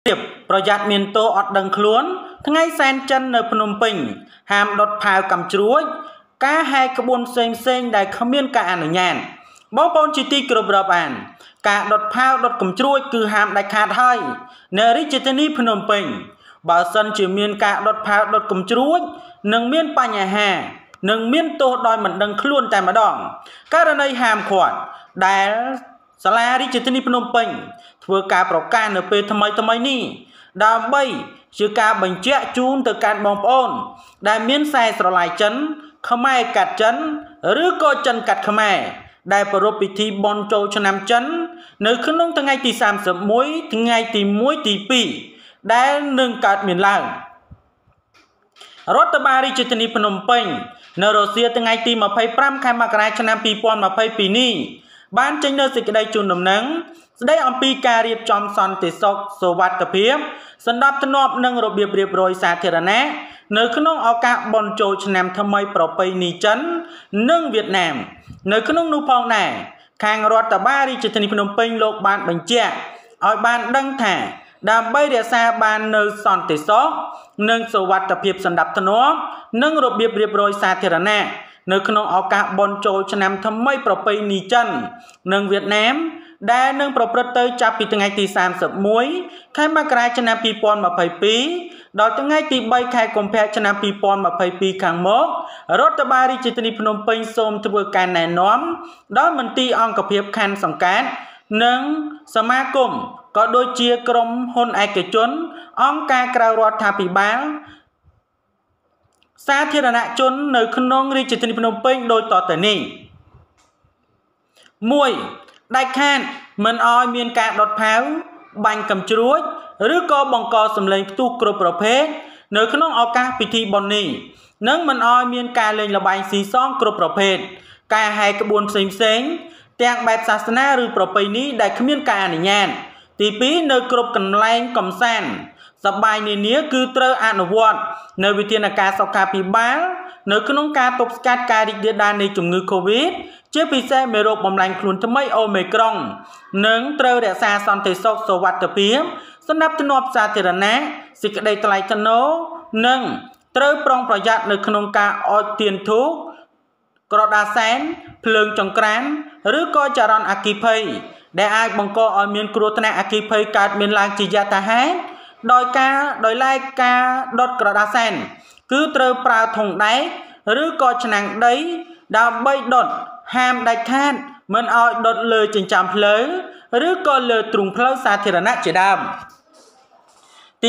Điệpประหยัดមានតោអត់ដឹងខ្លួនថ្ងៃសែនចិននៅភ្នំពេញហាមដុតផាវកំជ្រួចការហែកក្បួនផ្សេងដែលគ្មានការអនុញ្ញាតបងប្អូនជាទីគោរពរាប់អានការដុតផាវដុតកំជ្រួចគឺហាមដាច់ខាតហើយនៅរាជធានីភ្នំពេញបើសិនជាមានការដុតផាវដុតកំជ្រួចនឹងមានបញ្ហានឹងមានទោសដោយមិនដឹងខ្លួនតែម្ដងករណីហាមឃាត់ដែលសាលារាជធានីភ្នំពេញធ្វើការប្រកាសនៅពេលថ្មីនេះដើម្បីជាការបញ្ជាក់ជូនទៅកាន់បងប្អូនដែលមានខ្សែស្រឡាយចិនខ្មែរកាត់ចិនឬក៏ចិនកាត់ខ្មែរដែលប្រារព្ធពិធីបុណ្យចូលឆ្នាំចិននៅក្នុងថ្ងៃទី31ថ្ងៃទី1ទី2ដែលនឹងកើតមានឡើងរដ្ឋបាលរាជធានីភ្នំពេញនៅរសៀលថ្ងៃទី25ខែមករាឆ្នាំ2022នេះបានចេញនូវសេចក្តីជូនដំណឹងស្តីអំពីការរៀបចំសន្តិសុខសុវត្ថិភាពសណ្ដាប់ធ្នាប់និងរបៀបរៀបរយសាធារណៈនៅក្នុងឱកាសបុណ្យចូលឆ្នាំថ្មីប្រពៃណីចិននិងវៀតណាមនៅក្នុងនោះផងដែរខាងរដ្ឋបាលរាជធានីភ្នំពេញលោកបានបញ្ជាក់ឲ្យបានដឹងថាដើម្បីរក្សាបាននូវសន្តិសុខនិងសុវត្ថិភាពសណ្ដាប់ធ្នាប់និងរបៀបរៀបរយសាធារណៈនៅក្នុងឱកាសបុណ្យចូលឆ្នាំថ្មីប្រពៃណីចិននិងវៀតណាមដែលនឹងប្រព្រឹត្តទៅចាប់ពីថ្ងៃទី31ខែមករាឆ្នាំ2022ដល់ថ្ងៃទី3ខែកុម្ភៈឆ្នាំ2022ខាងមុខរដ្ឋបាលរាជធានីភ្នំពេញសូមធ្វើការណែនាំដល់មន្ទីរអង្គភាពខណ្ឌសង្កាត់និងសមាគមក៏ដូចជាក្រុមហ៊ុនឯកជនអង្គការក្រៅរដ្ឋាភិបាលសាធារណជននៅក្នុងរាជធានីភ្នំពេញដូចតទៅនេះ 1. ដាច់ខាតមិនឲ្យមានការដុតផាវបាញ់កំជ្រួចឬក៏បង្កសំឡេងផ្ទុះគ្រប់ប្រភេទនៅក្នុងឱកាសពិធីបុណ្យនេះនិងមិនឲ្យមានការលេងល្បែងស៊ីសងគ្រប់ប្រភេទការហែកក្បួនផ្សេងទាំងបែបសាសនាឬប្រពៃណីដែលគ្មានការអនុញ្ញាតទី 2 នៅគ្រប់កន្លែងកំសាន្តសប្បាយនានាគឺត្រូវអនុវត្តនៅវិធានការសុខាភិបាលនៅក្នុងការទប់ស្កាត់ការរីករាលដាលនៃជំងឺ Covid ជាពិសេសមេរោគបំលែងខ្លួនថ្មីអូមីក្រុងនិងត្រូវរក្សាសន្តិសុខសុវត្ថិភាពសណ្ដាប់ធ្នាប់សាធារណៈសេចក្តីថ្លៃថ្នូរនិងត្រូវប្រុងប្រយ័ត្ននៅក្នុងការអុជទៀនធូបក្រដាសសែនភ្លើងចង្ក្រានឬក៏ចរន្តអគ្គិភ័យដែលអាចបង្កឲ្យមានគ្រោះថ្នាក់អគ្គិភ័យកើតមានឡើងជាយថាហេតុដោយឡែកការដុតក្រដាសសែនគឺត្រូវប្រើធុងដែកឬក៏ឆ្នាំងដីដើម្បីដុតហាមដាច់ខាតមិនឲ្យដុតលើចិញ្ចើមផ្លូវឬក៏លើទ្រូងផ្លូវសាធារណៈជាដើមទី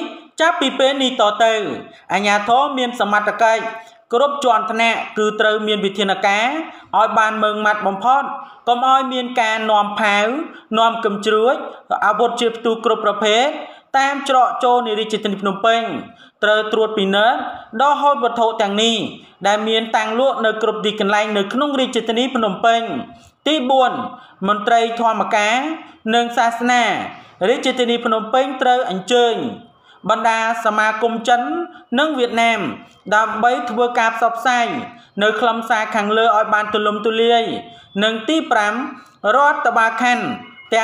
3 ចាប់ពីពេលនេះតទៅអាជ្ញាធរមានសមត្ថកិច្ចគ្រប់ជាន់ថ្នាក់គឺត្រូវមានវិធានការឲ្យបានម៉ឺងម៉ាត់បំផុតកុំឲ្យមានការនាំផាវនាំកំជ្រួចអាវុធជាផ្ទុះគ្រប់ប្រភេទតាមច្រកចូលនៃរាជធានីភ្នំពេញត្រូវត្រួតពិនិត្យដល់ហូតវត្ថុទាំងនេះដែលមានតាំងលក់នៅគ្រប់ទីកន្លែងនៅក្នុងរាជធានីភ្នំពេញទី 4 មន្ត្រីធម្មការនិងសាសនារាជធានីភ្នំពេញត្រូវអញ្ជើញបណ្ដាសមាគមចិននិងវៀតណាមដើម្បីធ្វើការផ្សព្វផ្សាយនៅខ្លឹមសារខាងលើឲ្យបានទូលំទូលាយនិងទី 5 រដ្ឋបាលខណ្ឌទាំង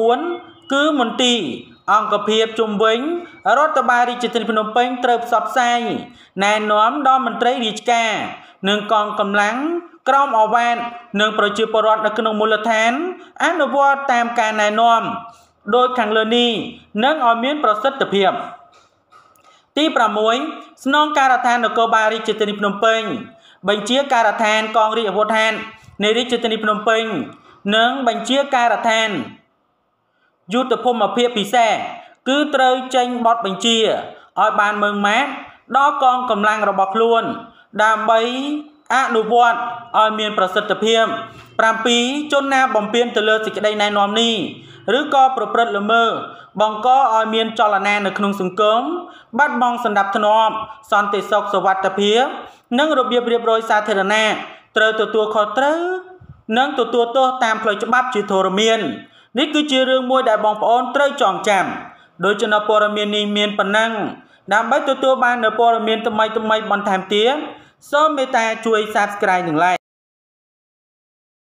14គឺមន្ទីរអង្គភាពជុំវិញរដ្ឋបាលរាជធានីភ្នំពេញត្រូវផ្សព្វផ្សាយណែនាំដល់មន្ត្រីរាជការនិងកងកម្លាំងក្រមអាវ៉ាតនិងប្រជាពលរដ្ឋនៅក្នុងមូលដ្ឋានអនុវត្តតាមការណែនាំដោយខាងលើនេះនឹងឲ្យមានប្រសិទ្ធភាពទី 6 ស្នងការដ្ឋាននគរបាលរាជធានីភ្នំពេញបញ្ជាការដ្ឋានកងរាជអាវុធហត្ថនៃរាជធានីភ្នំពេញនិងបញ្ជាការដ្ឋានយុទ្ធភូមិភាគពិសេសគឺត្រូវចេញបទបញ្ជាឲ្យបានម៉ឺងម៉ាត់ដល់កងកម្លាំងរបស់ខ្លួនដើម្បីអនុវត្តឲ្យមានប្រសិទ្ធភាព 7 ជនណាបំពានទៅលើសេចក្តីណែនាំនេះឬក៏ប្រព្រឹត្តល្មើសបង្កឲ្យមានចលនានៅក្នុងសង្គមបាត់បង់សណ្ដាប់ធ្នាប់សន្តិសុខសុវត្ថិភាពនិងរបៀបរៀបរយសាធារណៈត្រូវទទួលខុសត្រូវនិងទទួលទោសតាមផ្លូវច្បាប់ជាធរមាននេះគឺជារឿងមួយដែលបងប្អូនត្រូវចងចាំដោយចំណាប់ព័ត៌មាននេះមានប៉ុណ្ណឹងដើម្បីទទួលបាននូវព័ត៌មានថ្មីបន្ថែមទៀតសូមមេត្តាជួយ Subscribe និង Like